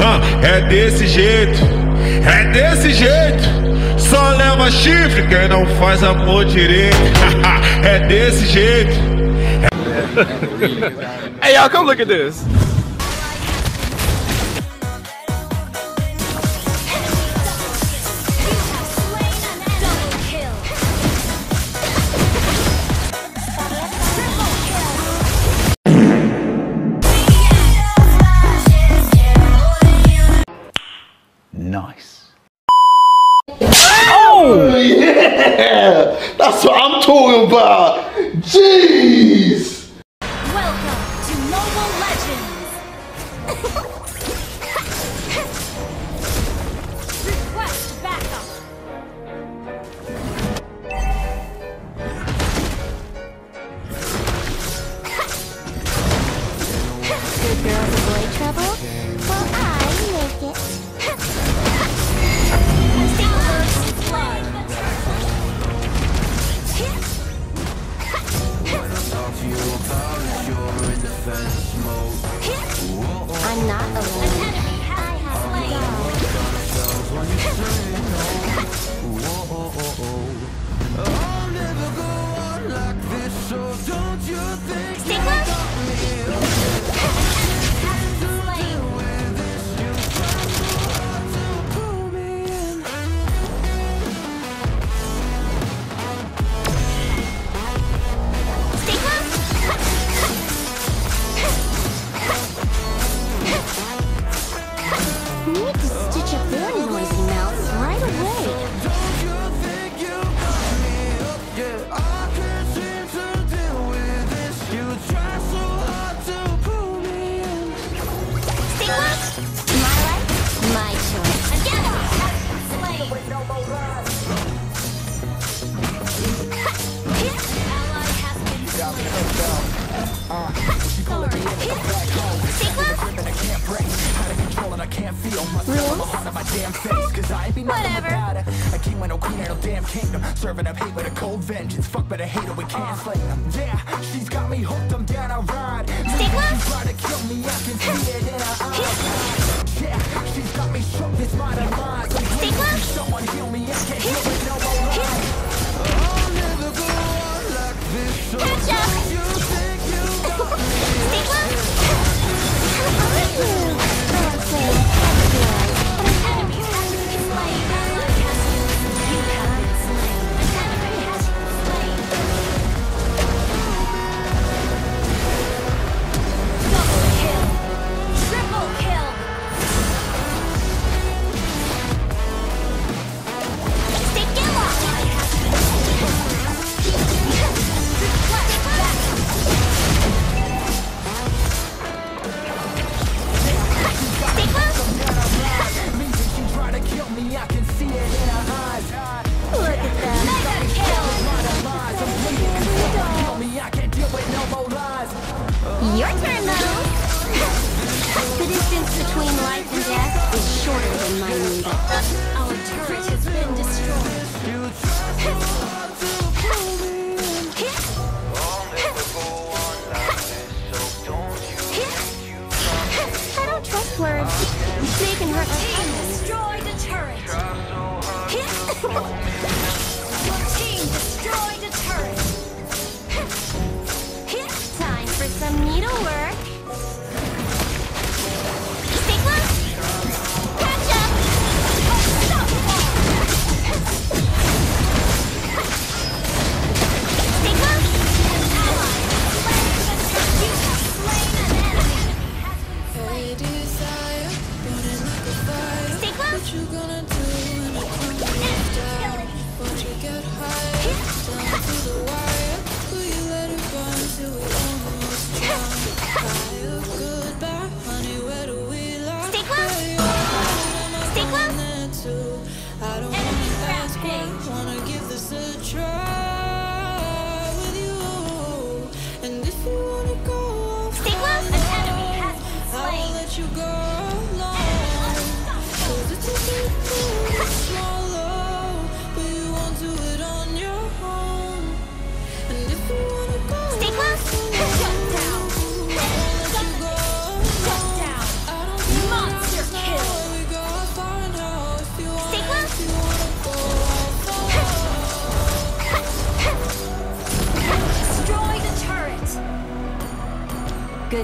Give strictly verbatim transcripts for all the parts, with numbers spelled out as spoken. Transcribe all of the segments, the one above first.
Ah, é desse jeito, é desse jeito. Só leva chifre quem não faz amor direito. É desse jeito. Hey y'all, come look at this. Nice. Oh yeah! That's what I'm talking about! Jeez! Welcome to Mobile Legends! Request backup! Good girls avoid trouble? Well, I make it. I'm not alone. An enemy has been I'll never go on like this, so don't you think Stay close. You need to stitch up their noisy mouths right away. Don't you think you got me up? Yeah, I can't seem to deal with this. You try so hard to pull me in. Stay close. My life, my choice. And get off. Ally has been slain. Stay close. I can't feel myself heart of my damn face, cause I ain't be nothing without her. A king with no queen and no damn kingdom, serving up hate with a cold vengeance. Fuck, but I hate her, we can't slay them. Yeah, she's got me hooked, I'm down, I ride. Stay close. Try to kill me, I can see it in her eyes. Yeah, she's got me shook, it's my demise. Stay close. Someone heal me, I can't heal it no more lies. I'll never go on like this, so Catch up. you think you got me. Stay close. How are you? Oh, I'm saying. Your turn, though. The distance between life and death is shorter than my needle. Our turret has been destroyed. I don't trust words. They can hurt my feelings. Destroyed a turret. Your team destroyed a turret. Time for some needlework. Stay close. Catch up. Unstoppable. Stay close. An ally has slain the turret. You have slain an enemy. Stay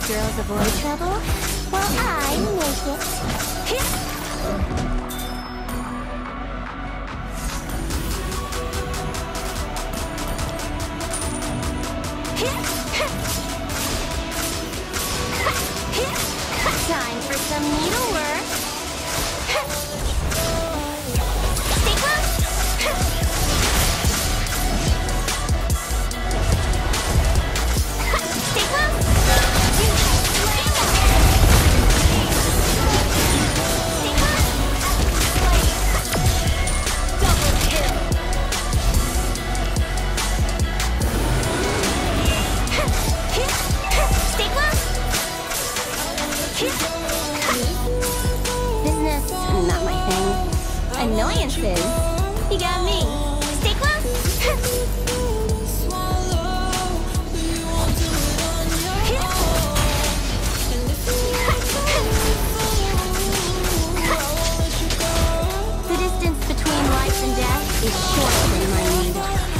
girls avoid trouble? Well, I make it. Time for some needlework. Stay close. Stay close. Stay close. Double kill. Stay close. Business, not my thing. Annoyances, you got me. Stay close. The distance between life and death is shorter than my need.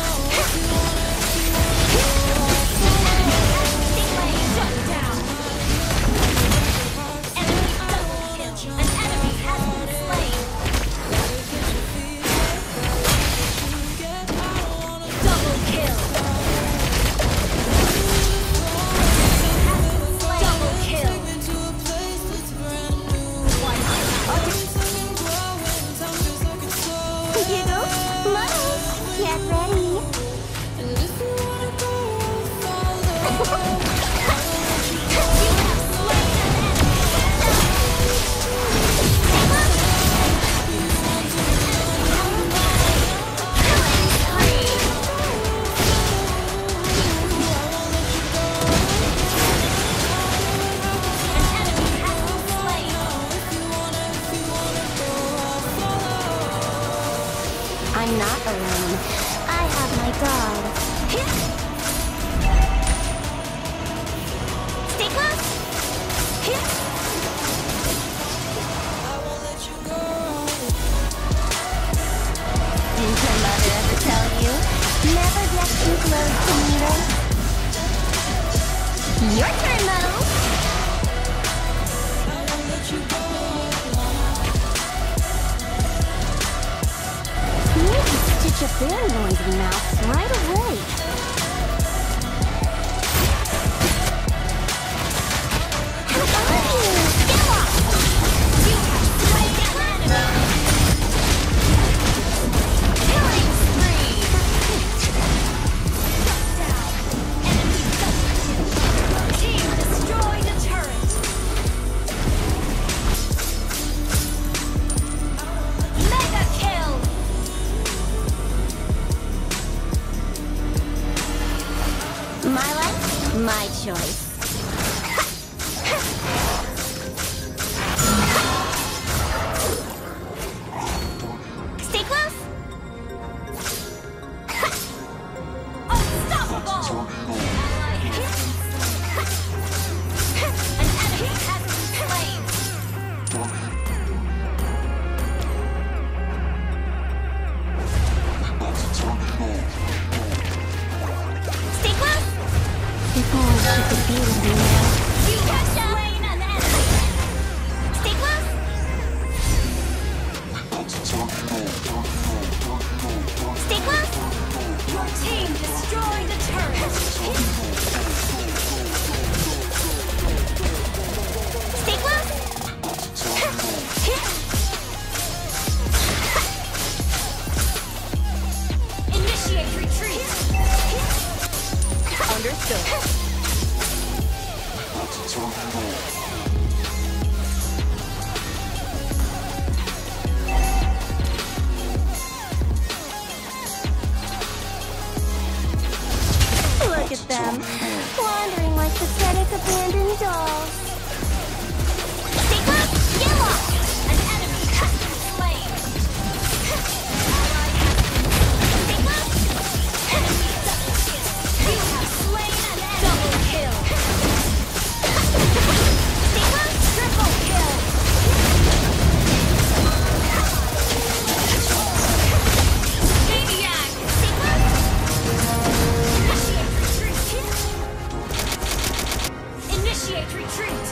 I'm not alone. I have my guard. Stay close. Didn't your mother ever tell you? Never get too close to needle. Your turn, Muddles. Stitch a bear noisy mouse right away. How are you? Get off! You have slain an enemy. Killing spree. Down. Enemy double kill. Team destroyed a turret. Mega kill. My life, my choice. Stay close. Unstoppable. An enemy has been slain. Stay close. If only she could be with me now. You have slain an enemy. Stay close. Stay close. Your team destroyed the turret. Stay close. Initiate retreat. Understood. Look at them, wandering like pathetic abandoned dolls. Stay close, get lost! An enemy has been slain. Stay close. You have slain an enemy. Double kill. Stay close, triple kill. Maniac. Stay close. Initiate retreat. Initiate mage retreat.